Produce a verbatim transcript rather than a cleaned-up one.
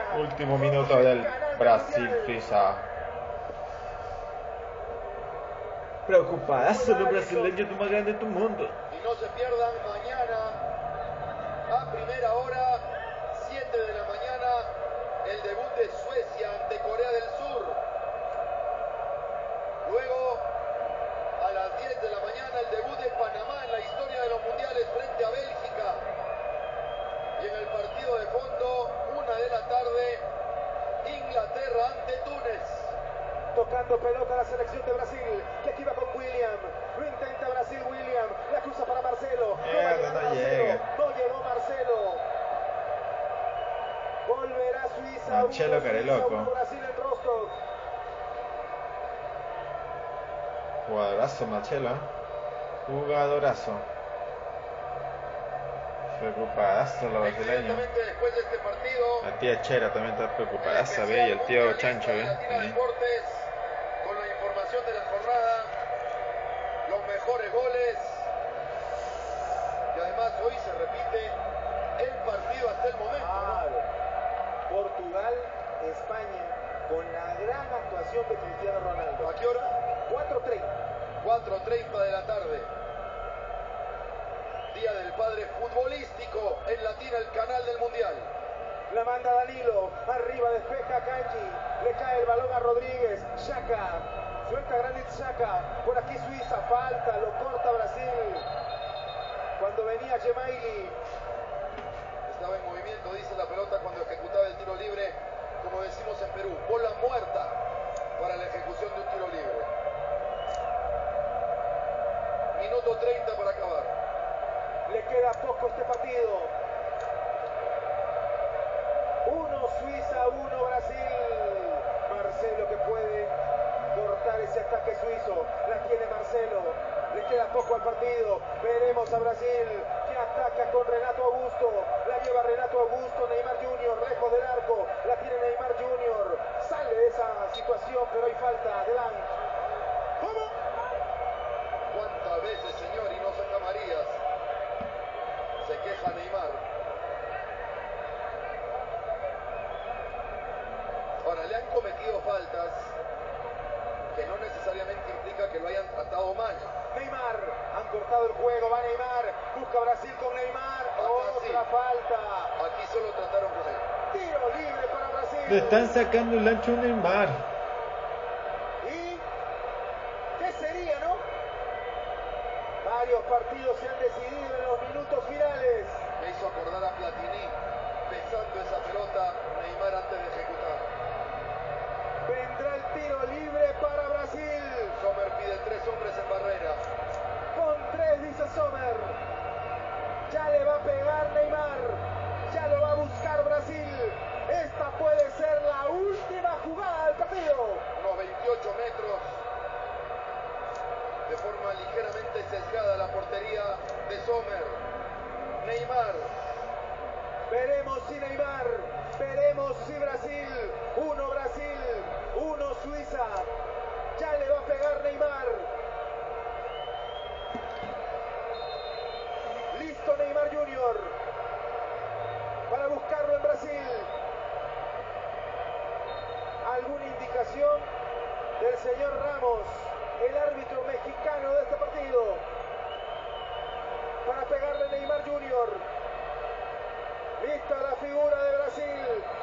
Último minuto del Brasil-Suiza. Preocupadazo los brasileños, lo más grande de tu mundo. Y no se pierdan mañana a primera hora, siete de la mañana, el debut de Suecia ante Corea del Sur. Luego, a las diez de la mañana, el debut de Panamá en la historia de los mundiales frente a Bélgica. Y en el partido de fondo, una de la tarde, Inglaterra ante Túnez. Tocando pelota la selección de Brasil, que aquí va con William. Lo intenta Brasil, William. La cruza para Marcelo. Mierda, no, no Marcelo. llega. No llegó Marcelo. Volverá Suiza. Marcelo, uno, que eres Suiza, loco. uno, Brasil en Rostock. Jugadorazo, Marcelo. Jugadorazo. Preocupadazo los brasileños. Inmediatamente después de este partido, La tía Chera también está preocupadaza, ve, y el tío Chancho, ve. Latina Ahí. Deportes, con la información de la jornada, los mejores goles. Y además hoy se repite el partido hasta el momento. Claro. Portugal, España, con la gran actuación de Cristiano Ronaldo. ¿A qué hora? cuatro treinta. cuatro treinta de la tarde. Día del padre futbolístico en Latina, el canal del Mundial. La manda Danilo, arriba despeja Kanji, le cae el balón a Rodríguez, Xhaka, suelta Granit Xhaka, por aquí Suiza, falta, lo corta Brasil. Cuando venía Gemaili, Estaba en movimiento, dice la pelota cuando ejecutaba el tiro libre, como decimos en Perú, bola muerta para la ejecución de un tiro libre. Minuto treinta para acabar. le queda poco este partido. Uno Suiza, uno Brasil. Marcelo que puede cortar ese ataque suizo. La tiene Marcelo. Le queda poco al partido. Veremos a Brasil que ataca con Renato Augusto. La lleva Renato Augusto. Neymar junior lejos del arco. La tiene Neymar junior Sale de esa situación, pero hay falta. Adelante. ¿Cómo? ¿Cuántas veces, señor, y no saca Marías? Se queja Neymar. Ahora, le han cometido faltas que no necesariamente implica que lo hayan tratado mal. Neymar, han cortado el juego, va Neymar, busca Brasil con Neymar, otra sí. falta. Aquí solo trataron mal. Tiro libre para Brasil. Le están sacando el ancho a Neymar. ¿Y qué sería, no? Varios partidos se han decidido en los minutos finales. Me hizo acordar a Platini pesando esa pelota Neymar antes de ejecutar. Vendrá el tiro libre para Brasil. Sommer pide tres hombres en barrera. Con tres, dice Sommer. Ya le va a pegar Neymar. Ya lo va a buscar Brasil. Esta puede ser la última jugada del partido. Unos veintiocho metros. De forma ligeramente sesgada la portería de Sommer. Neymar. Veremos si Neymar, veremos si Brasil, uno Brasil, uno Suiza, ya le va a pegar Neymar. Listo Neymar junior para buscarlo en Brasil. ¿Alguna indicación del señor Ramos, el árbitro mexicano de este partido, para pegarle a Neymar junior? Lista la figura de Brasil.